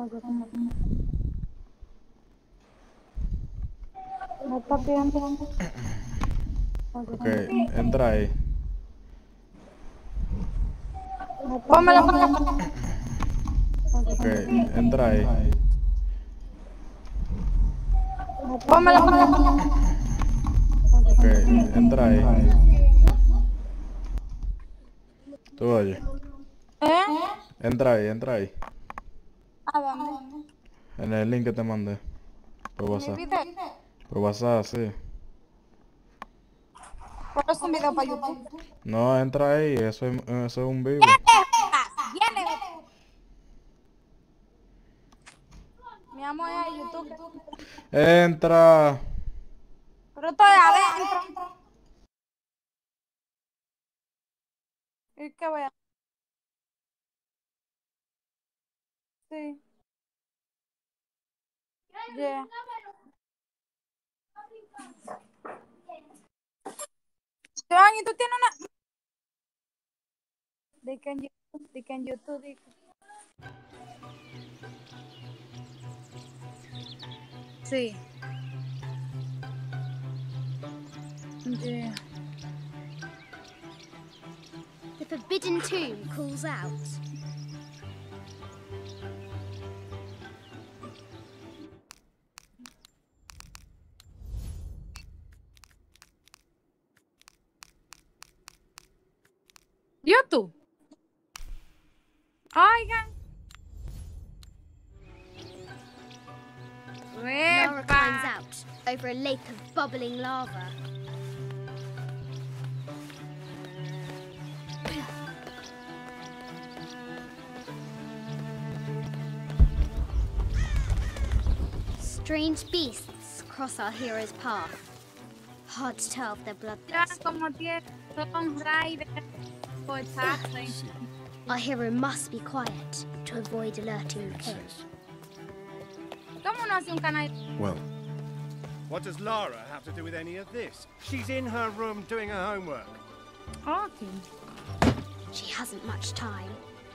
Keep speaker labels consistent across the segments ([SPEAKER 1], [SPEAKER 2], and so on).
[SPEAKER 1] Me está pidiendo.
[SPEAKER 2] Ok, entra ahí.
[SPEAKER 1] Pónmelo para acá.
[SPEAKER 2] Ok, entra ahí.
[SPEAKER 1] Pónmelo para acá.
[SPEAKER 2] Ok, entra ahí. Tú oyes.
[SPEAKER 1] ¿Eh?
[SPEAKER 2] Entra ahí, entra ahí.
[SPEAKER 1] ¿A dónde?
[SPEAKER 2] En el link que te mandé. Por
[SPEAKER 1] Mi
[SPEAKER 2] WhatsApp.
[SPEAKER 1] video.
[SPEAKER 2] Por WhatsApp, sí.
[SPEAKER 1] Pero es un video para YouTube.
[SPEAKER 2] No, entra ahí, eso es un
[SPEAKER 1] ¿Qué
[SPEAKER 2] vivo.
[SPEAKER 1] te pasa? Viene. Mi amor es a YouTube.
[SPEAKER 2] Entra.
[SPEAKER 1] Pero estoy adentro. ¿Y qué voy a hacer? Sí. Yeah. Joan, ¿y tú tienes una? De que en YouTube, di que- Sí. Yeah.
[SPEAKER 3] The forbidden tomb calls out.
[SPEAKER 1] YouTube. Oigan.
[SPEAKER 3] Lara climbs
[SPEAKER 1] Repa.
[SPEAKER 3] out over a lake of bubbling lava. Strange beasts cross our hero's path. Hard to tell if they're
[SPEAKER 1] Mira
[SPEAKER 3] bloodthirsty.
[SPEAKER 1] como tiene son raiders. Cortarse.
[SPEAKER 3] Our hero must be quiet to avoid alerting the king.
[SPEAKER 1] ¿Cómo no hace un canal?
[SPEAKER 4] Well,
[SPEAKER 5] What does Lara have to do with any of this? She's in her room doing her homework.
[SPEAKER 1] Ok.
[SPEAKER 3] She hasn't much time.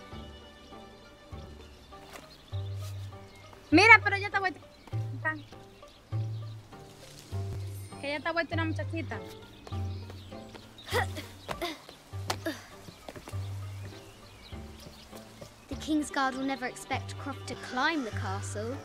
[SPEAKER 1] Mira, pero ella está vuelta. Que ella está vuelta una muchachita.
[SPEAKER 3] The King's Guard will never expect Croft to climb the castle.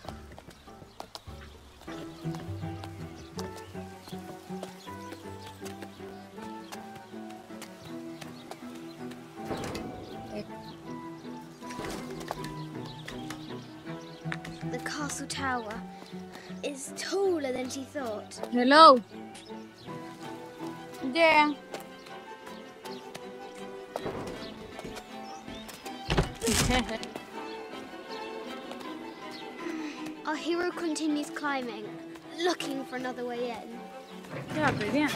[SPEAKER 3] The castle tower is taller than she thought.
[SPEAKER 1] Hello. Yeah.
[SPEAKER 3] Our hero continues climbing, looking for another way in.
[SPEAKER 1] Ya, pidiendo.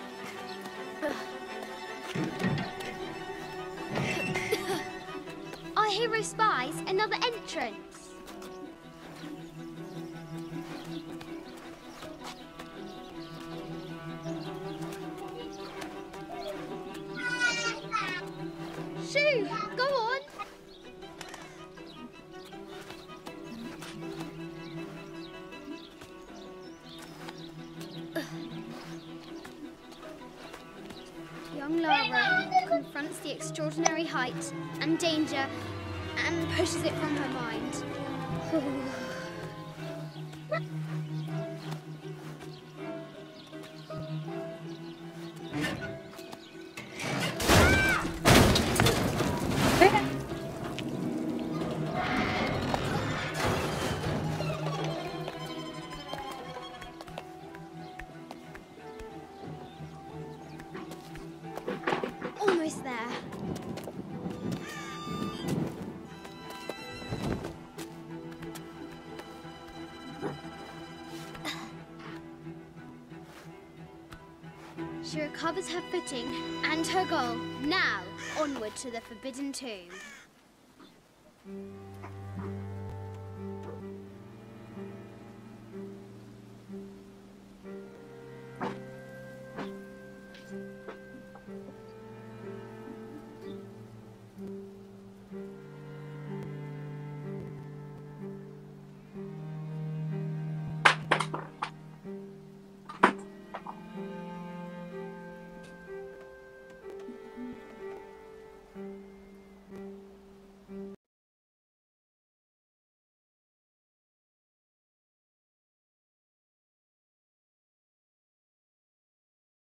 [SPEAKER 3] Our hero spies another entrance. Shoo, go on. Young Lara confronts the extraordinary height and danger and pushes it from her mind. Almost there. She recovers her footing and her goal. Now, onward to the Forbidden Tomb.